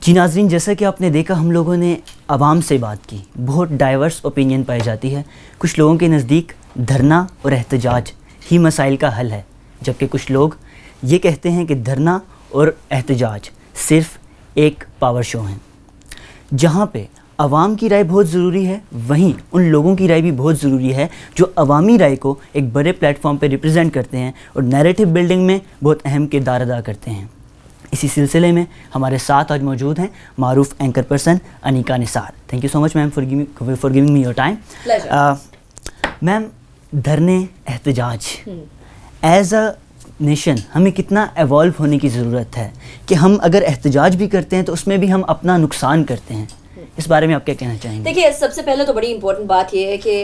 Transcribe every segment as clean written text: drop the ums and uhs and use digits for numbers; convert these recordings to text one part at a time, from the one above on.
जी नाज़रीन, जैसा कि आपने देखा हम लोगों ने आवाम से बात की, बहुत डाइवर्स ओपिनियन पाई जाती है। कुछ लोगों के नज़दीक धरना और एहतजाज ही मसाइल का हल है, जबकि कुछ लोग ये कहते हैं कि धरना और एहतजाज सिर्फ़ एक पावर शो हैं। जहाँ पे आवाम की राय बहुत ज़रूरी है, वहीं उन लोगों की राय भी बहुत ज़रूरी है जो अवामी राय को एक बड़े प्लेटफॉर्म पे रिप्रेजेंट करते हैं और नैरेटिव बिल्डिंग में बहुत अहम किरदार अदा करते हैं। इसी सिलसिले में हमारे साथ आज मौजूद हैं मारूफ anchor person Aneeka Nisar. Thank you so much ma'am for giving me your time. Ma'am, धरने एहतजाज एज अ नेशन हमें कितना एवॉल्व होने की ज़रूरत है कि हम अगर एहतजाज भी करते हैं तो उसमें भी हम अपना नुकसान करते हैं। इस बारे में आप क्या कहना चाहेंगे? देखिए, सबसे पहले तो बड़ी इंपॉर्टेंट बात यह है कि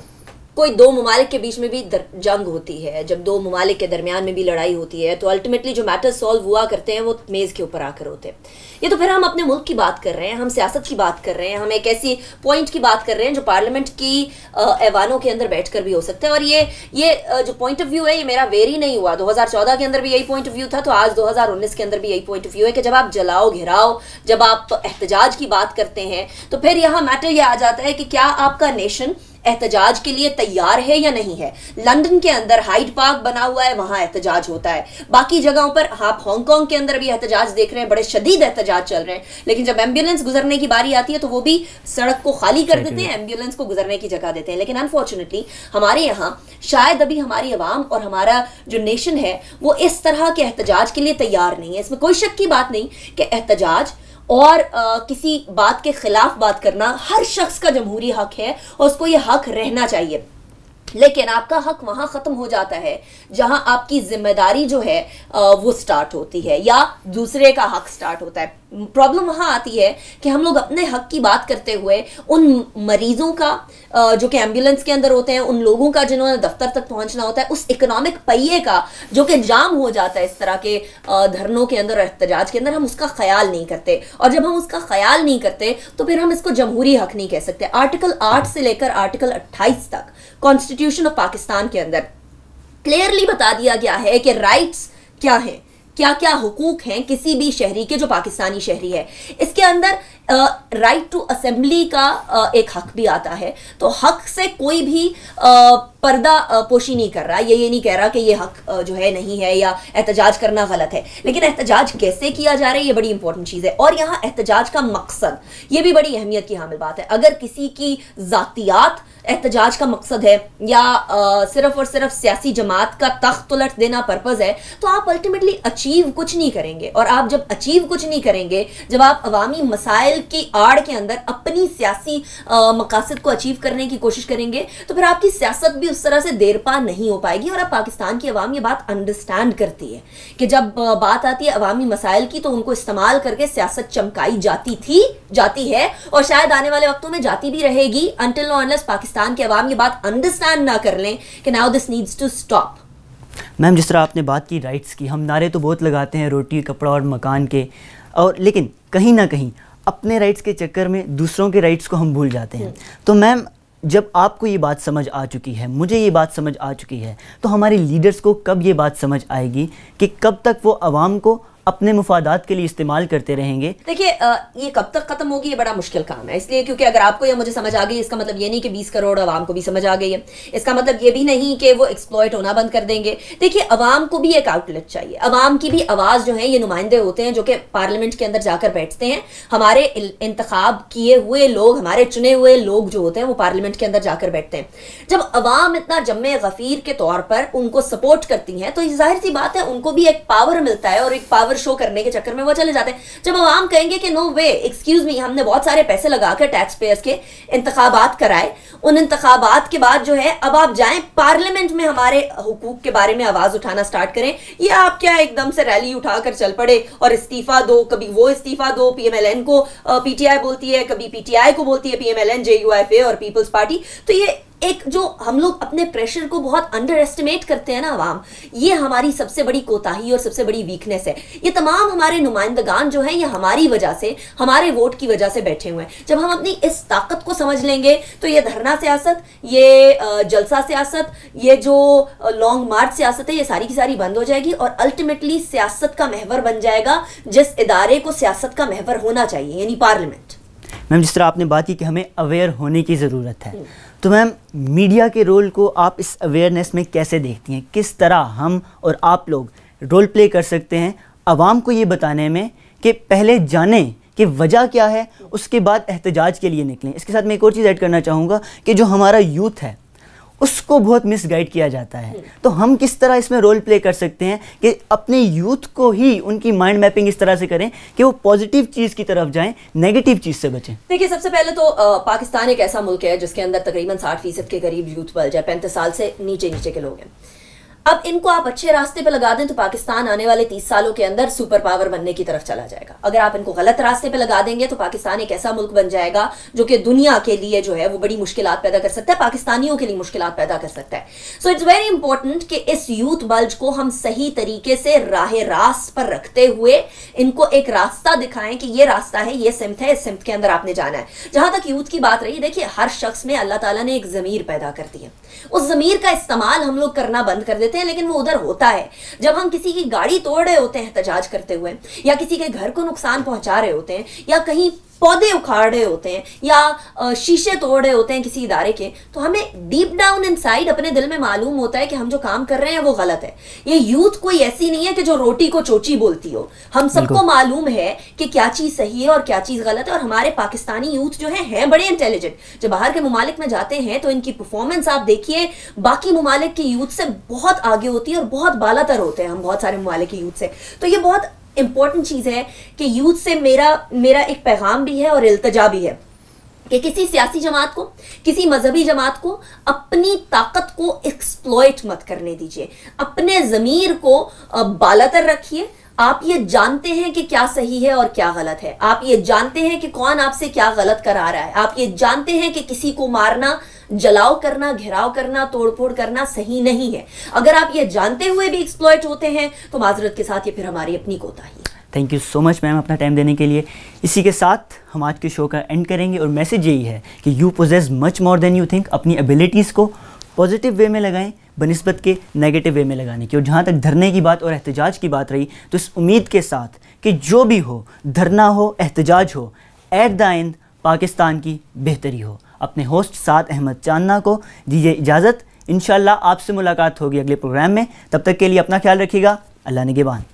कोई दो ममालिक के बीच में भी जंग होती है, जब दो ममालिक के दरमियान में भी लड़ाई होती है तो अल्टीमेटली जो मैटर सॉल्व हुआ करते हैं वो मेज़ के ऊपर आकर होते हैं। ये तो फिर हम अपने मुल्क की बात कर रहे हैं, हम सियासत की बात कर रहे हैं, हम एक ऐसी पॉइंट की बात कर रहे हैं जो पार्लियामेंट की ऐवानों के अंदर बैठकर भी हो सकता है। और ये जो पॉइंट ऑफ व्यू है ये मेरा वेरी नहीं हुआ। 2014 के अंदर भी यही पॉइंट ऑफ व्यू था, तो आज 2019 के अंदर भी यही पॉइंट ऑफ व्यू है कि जब आप जलाओ घिराओ, जब आप एहतजाज की बात करते हैं तो फिर यहाँ मैटर ये आ जाता है कि क्या आपका नेशन एहतजाज के लिए तैयार है या नहीं है। लंदन के अंदर हाइड पार्क बना हुआ है, वहां एहतजाज होता है। बाकी जगहों पर आप हांगकांग के अंदर भी एहतजाज देख रहे हैं, बड़े शदीद एहतजाज चल रहे हैं, लेकिन जब एम्बुलेंस गुजरने की बारी आती है तो वो भी सड़क को खाली कर देते हैं, एम्बुलेंस को गुजरने की जगह देते हैं। लेकिन अनफॉर्चुनेटली हमारे यहाँ शायद अभी हमारी आवाम और हमारा जो नेशन है वो इस तरह के एहतजाज के लिए तैयार नहीं है। इसमें कोई शक की बात नहीं कि एहतजाज और किसी बात के खिलाफ बात करना हर शख्स का जमहूरी हक है और उसको ये हक रहना चाहिए। लेकिन आपका हक वहां खत्म हो जाता है जहां आपकी जिम्मेदारी जो है वो स्टार्ट होती है या दूसरे का हक स्टार्ट होता है। प्रॉब्लम वहां आती है कि हम लोग अपने हक की बात करते हुए उन मरीजों का जो कि एम्बुलेंस के अंदर होते हैं, उन लोगों का जिन्होंने दफ्तर तक पहुंचना होता है, उस इकोनॉमिक पहिए का जो कि जाम हो जाता है इस तरह के धरनों के अंदर और एहतजाज के अंदर, हम उसका ख्याल नहीं करते। और जब हम उसका ख्याल नहीं करते तो फिर हम इसको जमहूरी हक नहीं कह सकते। आर्टिकल 8 से लेकर आर्टिकल 28 तक कॉन्स्टिट्यूशन ऑफ पाकिस्तान के अंदर क्लियरली बता दिया गया है कि राइट्स क्या हैं, क्या क्या हुकूक हैं किसी भी शहरी के जो पाकिस्तानी शहरी है। इसके अंदर राइट टू असेंबली का एक हक भी आता है। तो हक से कोई भी पर्दा पोशी नहीं कर रहा, ये नहीं कह रहा कि ये हक जो है नहीं है या एहतजाज करना गलत है। लेकिन एहतजाज कैसे किया जा रहा है ये बड़ी इंपॉर्टेंट चीज़ है। और यहाँ एहतजाज का मकसद ये भी बड़ी अहमियत की हामिल बात है। अगर किसी की ज़ातियात एहतजाज का मकसद है या सिर्फ और सिर्फ सियासी जमात का तख्त उलट देना पर्पज़ है तो आप अल्टीमेटली अचीव कुछ नहीं करेंगे। और आप जब अचीव कुछ नहीं करेंगे, जब आप अवामी मसाइल की आड़ के अंदर अपनी सियासी मकासद को अचीव करने की कोशिश करेंगे तो फिर आपकी सियासत भी उस तरह से देर पा नहीं हो पाएगी। और अब पाकिस्तान की अवाम ये बात अंडरस्टैंड करती है कि जब बात आती है अवामी मसाइल की तो उनको इस्तेमाल करके सियासत चमकाई जाती है और शायद आने वाले वक्तों में जाती भी रहेगी अनटिल नो अनलेस पाकिस्तान के अवाम ये बात अंडरस्टैंड ना कर लें कि now this needs to stop. Ma'am, जिस तरह आपने बात की राइट्स की, हम नारे तो बहुत लगाते हैं रोटी कपड़ा और मकान के, और लेकिन कहीं ना कहीं अपने राइट्स के चक्कर में दूसरों के राइट्स को हम भूल जाते हैं। तो मैम, जब आपको ये बात समझ आ चुकी है, मुझे ये बात समझ आ चुकी है, तो हमारे लीडर्स को कब ये बात समझ आएगी कि कब तक वो आवाम को अपने मुफादात के लिए इस्तेमाल करते रहेंगे? देखिए, ये कब तक खत्म होगी ये बड़ा मुश्किल काम है। इसलिए क्योंकि अगर आपको या मुझे समझ आ गई इसका मतलब ये नहीं कि 20 करोड़ अवाम को भी समझ आ गई है। इसका मतलब ये भी नहीं कि वो एक्सप्लॉइट होना बंद कर देंगे। देखिए, अवाम को भी एक आउटलेट चाहिए। अवाम की भी आवाज़ जो है, ये नुमाइंदे होते हैं जो कि पार्लियामेंट के अंदर जाकर बैठते हैं। हमारे इंतखाब किए हुए लोग, हमारे चुने हुए लोग जो होते हैं वो पार्लियामेंट के अंदर जाकर बैठते हैं। जब अवाम इतना जम्मे गफीर के तौर पर उनको सपोर्ट करती हैं तो जाहिर सी बात है उनको भी एक पावर मिलता है और एक पावर शो करने के चक्कर में वो चले जाते हैं। जब आवाम कहेंगे कि नो वे, एक्सक्यूज मी, हमने बहुत सारे पैसे लगाकर टैक्स पेयर्स के इंतखाबात कराए, उन इंतखाबात के बाद जो है अब आप जाएं पार्लियामेंट में हमारे हुकूक के बारे में आवाज उठाना स्टार्ट करें, ये आप क्या एकदम से रैली उठाकर चल पड़े और इस्तीफा दो, कभी वो इस्तीफा दो, पीएमएलएन को पीटीआई बोलती है, कभी पीटीआई को बोलती है पीएमएलएन, जेयूएफए और पीपल्स पार्टी। तो ये एक जो हम लोग अपने प्रेशर को बहुत अंडर एस्टिमेट करते हैं ना अवाम, ये हमारी सबसे बड़ी कोताही और सबसे बड़ी वीकनेस है। ये तमाम हमारे नुमाइंदगान जो हैं ये हमारी वजह से, हमारे वोट की वजह से बैठे हुए हैं। जब हम अपनी इस ताकत को समझ लेंगे तो ये धरना सियासत, ये जलसा सियासत, ये जो लॉन्ग मार्च सियासत है, ये सारी की सारी बंद हो जाएगी और अल्टीमेटली सियासत का महवर बन जाएगा जिस इदारे को सियासत का महवर होना चाहिए, यानी पार्लियामेंट। मैम, जिस तरह आपने बात की कि हमें अवेयर होने की ज़रूरत है, तो मैम मीडिया के रोल को आप इस अवेयरनेस में कैसे देखती हैं? किस तरह हम और आप लोग रोल प्ले कर सकते हैं आवाम को ये बताने में कि पहले जानें कि वजह क्या है, उसके बाद एहतजाज के लिए निकलें? इसके साथ मैं एक और चीज़ ऐड करना चाहूँगा कि जो हमारा यूथ है उसको बहुत मिसगाइड किया जाता है, तो हम किस तरह इसमें रोल प्ले कर सकते हैं कि अपने यूथ को ही उनकी माइंड मैपिंग इस तरह से करें कि वो पॉजिटिव चीज़ की तरफ जाएं, नेगेटिव चीज़ से बचें? देखिए, सबसे पहले तो पाकिस्तान एक ऐसा मुल्क है जिसके अंदर तकरीबन 60% के करीब यूथ बल्ज है, 35 साल से नीचे के लोग हैं। अब इनको आप अच्छे रास्ते पे लगा दें तो पाकिस्तान आने वाले 30 सालों के अंदर सुपर पावर बनने की तरफ चला जाएगा। अगर आप इनको गलत रास्ते पे लगा देंगे तो पाकिस्तान एक ऐसा मुल्क बन जाएगा जो कि दुनिया के लिए जो है वो बड़ी मुश्किलात पैदा कर सकता है, पाकिस्तानियों के लिए मुश्किलात पैदा कर सकता है। सो इट्स वेरी इंपॉर्टेंट कि इस यूथ बल्ज को हम सही तरीके से राह रास्त पर रखते हुए इनको एक रास्ता दिखाएं कि ये रास्ता है, ये सिमत है, इस सिमत के अंदर आपने जाना है। जहां तक यूथ की बात रही, देखिए हर शख्स में अल्लाह ताला ने एक ज़मीर पैदा कर दी है, उस ज़मीर का इस्तेमाल हम लोग करना बंद कर देते हैं, लेकिन वो उधर होता है। जब हम किसी की गाड़ी तोड़ रहे होते हैं एहतजाज करते हुए, या किसी के घर को नुकसान पहुंचा रहे होते हैं, या कहीं पौधे उखाड़ रहे होते हैं, या शीशे तोड़ रहे होते हैं किसी इदारे के, तो हमें डीप डाउन इनसाइड अपने दिल में मालूम होता है कि हम जो काम कर रहे हैं वो गलत है। ये यूथ कोई ऐसी नहीं है कि जो रोटी को चोची बोलती हो, हम सबको मालूम है कि क्या चीज़ सही है और क्या चीज़ गलत है। और हमारे पाकिस्तानी यूथ जो हैं बड़े इंटेलिजेंट। जब बाहर के ममालिक में जाते हैं तो इनकी परफॉर्मेंस आप देखिए बाकी ममालिक के यूथ से बहुत आगे होती है और बहुत बालातर होते हैं हम बहुत सारे ममालिक के यूथ से। तो ये बहुत इंपॉर्टेंट चीज़ है कि यूथ से मेरा एक पैगाम भी है और इल्तजा भी है कि किसी सियासी जमात को, किसी मजहबी जमात को अपनी ताकत को एक्सप्लॉइट मत करने दीजिए। अपने ज़मीर को बालातर रखिए। आप ये जानते हैं कि क्या सही है और क्या गलत है, आप ये जानते हैं कि कौन आपसे क्या गलत करा रहा है, आप ये जानते हैं कि किसी को मारना, जलाओ करना, घेराव करना, तोड़फोड़ करना सही नहीं है। अगर आप ये जानते हुए भी एक्सप्लॉइट होते हैं तो माजरत के साथ ये फिर हमारी अपनी कोताही है। Thank you so much ma'am अपना टाइम देने के लिए। इसी के साथ हम आज के शो का एंड करेंगे और मैसेज यही है कि you possess much more than you think. अपनी एबिलिटीज़ को पॉजिटिव वे में लगाएं बनिस्बत के नेगेटिव वे में लगाने की। और जहाँ तक धरने की बात और एहतजाज की बात रही, तो इस उम्मीद के साथ कि जो भी हो, धरना हो, एहतजाज हो, एट द एंड पाकिस्तान की बेहतरी हो। अपने होस्ट साद अहमद चांदना को दीजिए इजाज़त। इंशाल्लाह आपसे मुलाकात होगी अगले प्रोग्राम में। तब तक के लिए अपना ख्याल रखिएगा। अल्लाह निगहबान।